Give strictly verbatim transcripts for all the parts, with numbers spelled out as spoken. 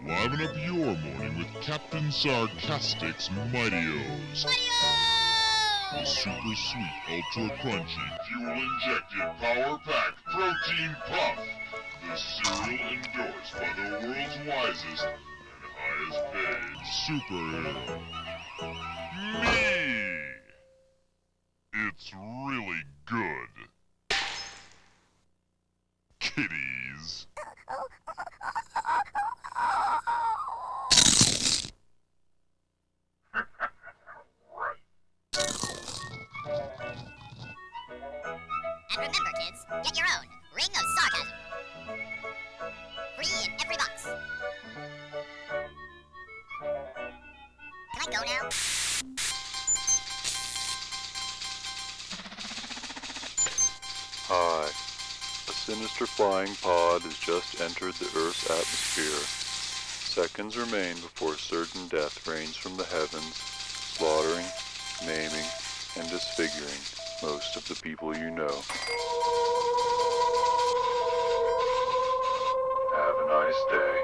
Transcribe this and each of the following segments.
Liven up your morning with Captain Sarcastic's Mighty-O's. Mighty-O! The super sweet, ultra crunchy, fuel-injected, power-packed protein puff. The cereal endorsed by the world's wisest and highest paid superhero. Me! It's really good. Kitties. And remember, kids, get your own Ring of Sarcasm. Free in every box. Can I go now? Hi. A sinister flying pod has just entered the Earth's atmosphere. Seconds remain before certain death rains from the heavens, slaughtering, maiming, and disfiguring most of the people you know. Have a nice day.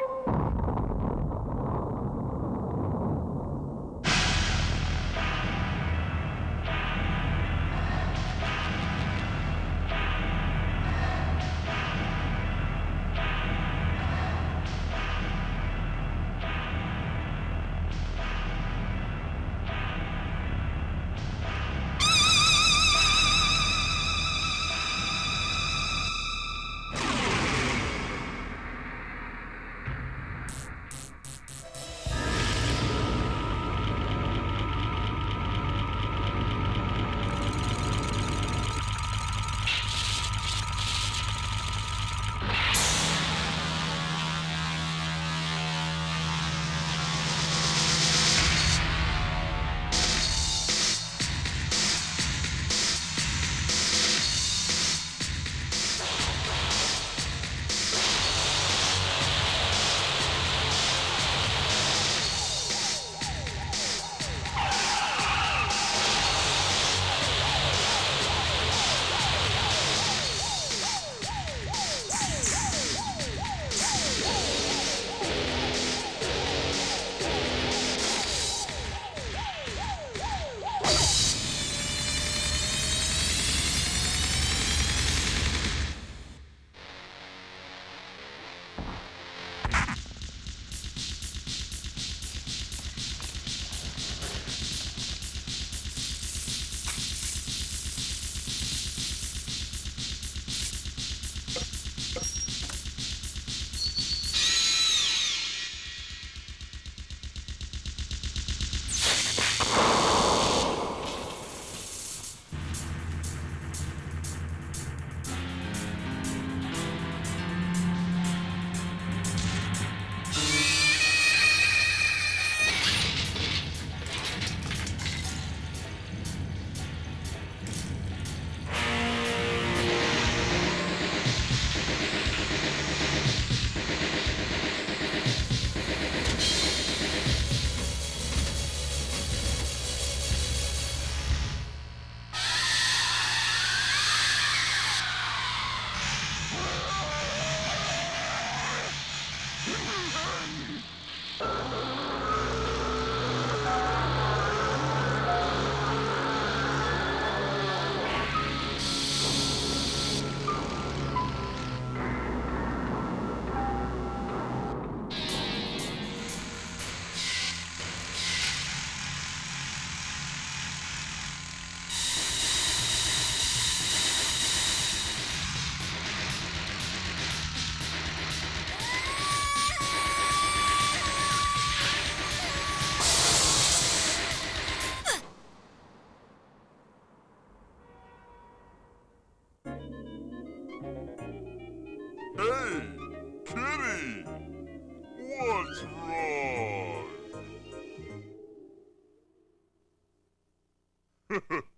Hey, kitty! What's wrong?